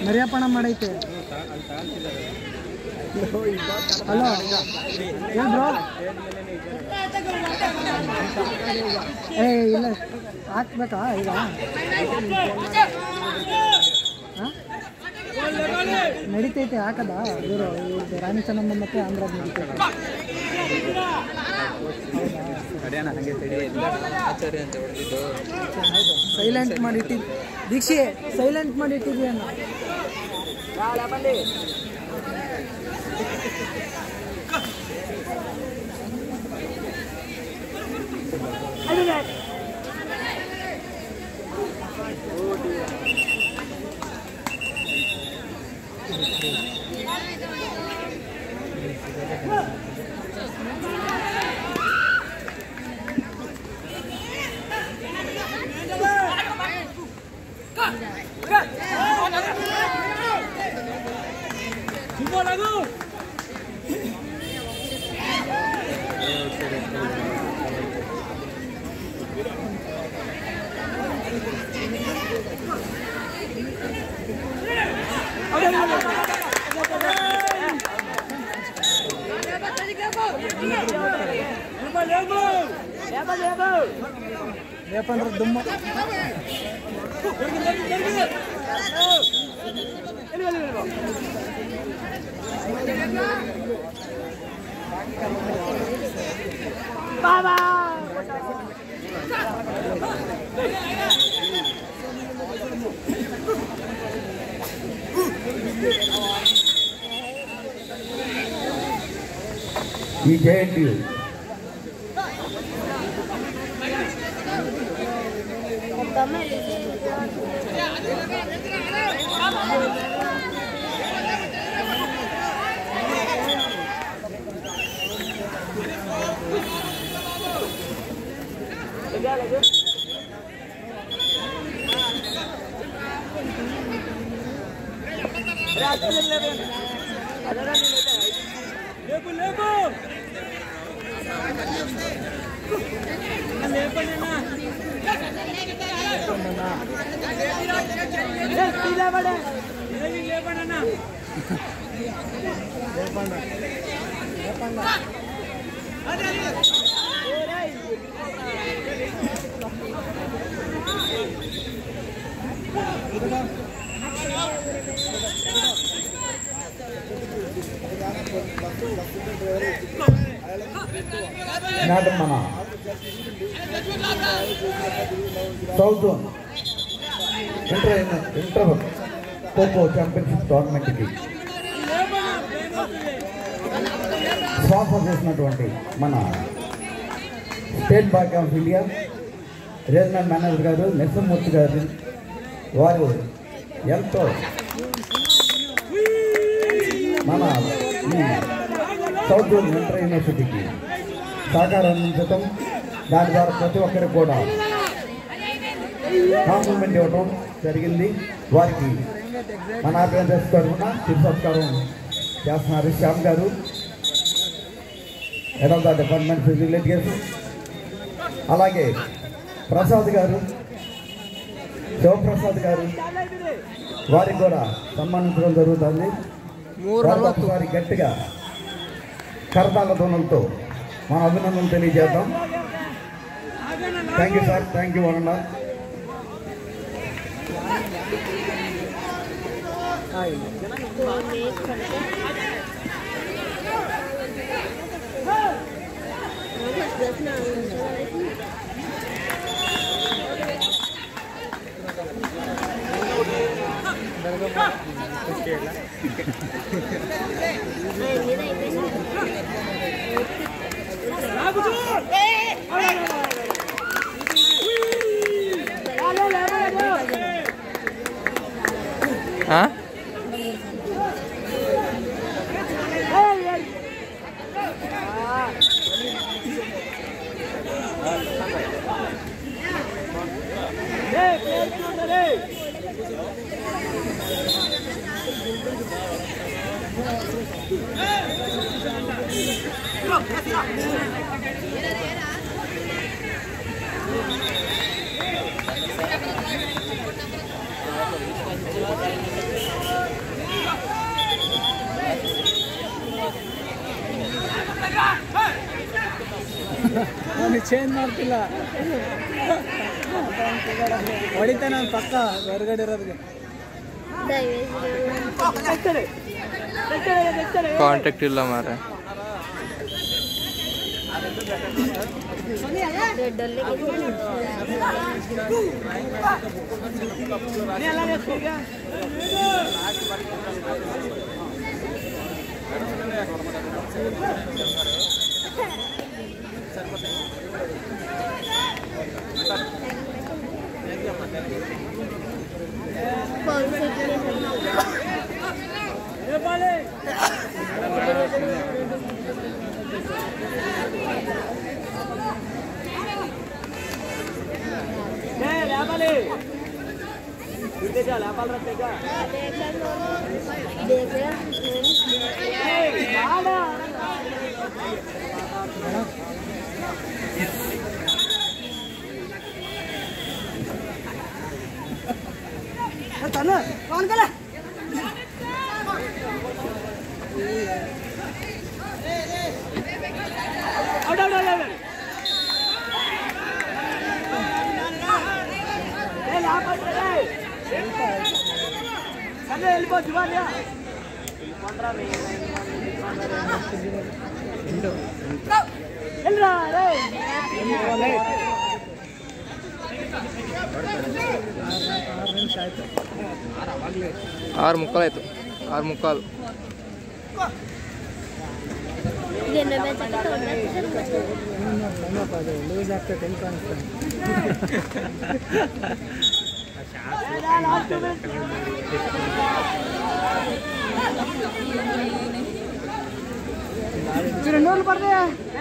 ಮರಿಯಪ್ಪಣ ಮಾಡೈತೆ. Hello ಏನು bro? ಇಲ್ಲ ಹಾಕ್ಬೇಕಾ ಈಗ? ನಡೀತೈತೆ ಹಾಕದ ಇವರು ಇವ್ರದ್ದು ರಾಣಿ ಚೆನ್ನಮ್ಮ ಮತ್ತು ಆಂಧ್ರದ ನಡೀತೈತೆ. ಸೈಲೆಂಟ್ ಮಾಡಿಟ್ಟಿದ್ದು ದೀಕ್ಷೆ, ಸೈಲೆಂಟ್ ಮಾಡಿಟ್ಟಿದ್ವಿ ಅಣ್ಣ. రేపండ్ర దుమ్మ బాబా ఈ జేఎన్టీ నాడు మన south zone inter kho kho championship టోర్నమెంట్కి స్పాన్సర్ చేసినటువంటి మన state bank of India regional manager గారు నరసింహమూర్తి గారు, వారు ఎంతో మన ఈ సౌత్ జోన్ ఇంటర్ యూనివర్సిటీకి సహకారం అందించటం, దాని ద్వారా ప్రతి ఒక్కరికి కూడా కాంప్లిమెంట్ ఇవ్వడం జరిగింది. వారికి మన ఆర్గనైజర్స్ తరఫున సత్కారం చేస్తున్నారు శ్యామ్ గారు, head of the department physical education. అలాగే ప్రసాద్ గారు, శివప్రసాద్ గారు, వారికి కూడా సన్మానించడం జరుగుతుంది. వారి గట్టిగా కరతాళ ధ్వనులతో మన అభినందనలు తెలియజేద్దాం. Thank you sir, thank you అన్న. ಚೇಂಜ್ ಮಾಡ್ತಿಲ್ಲ ಹೊಡಿತೆ ನಾನು ಪಕ್ಕ ಹೊರಗಡೆ ಇರೋದಕ್ಕೆ ಕಾಂಟ್ಯಾಕ್ಟ್ ಇಲ್ಲ ಮಾರೆ कौन गला ఆరు ముక్కలు అవుతాయి 6 ముక్కలు लूज ಆಗ್ತದೆ ಟೆನ್ಷನ್ ಅನ್ಸುತ್ತೆ రెండు రోజులు పడతాయా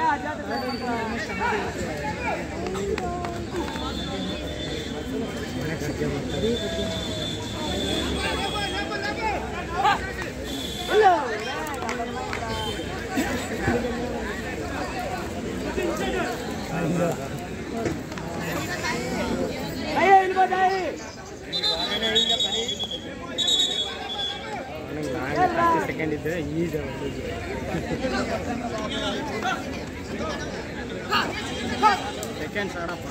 ಸೆಕೆಂಡ್ ಇದ್ರೆ ಈಗ ಸೆಕೆಂಡ್ ಆಡಪ್ಪ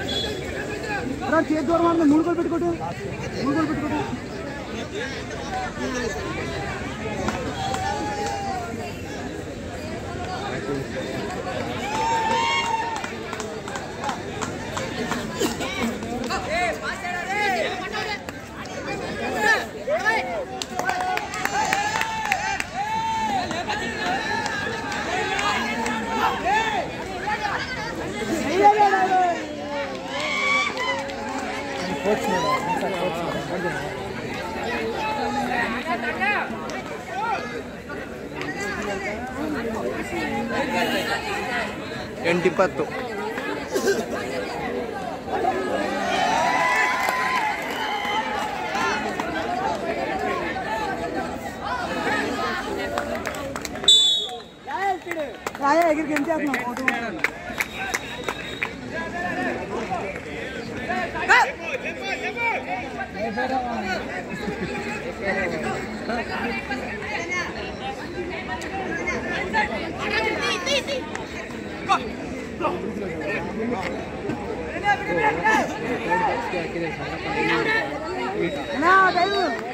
చేతి దూరం మాత్రం 3 గోల్ పెట్టుకోడు 3 గోల్ పెట్టుకోడు ಎಂಟಿಪ್ಪತ್ತು రాయా ఎగిరికి ఎంత చేస్తున్నావు ఫోటో ना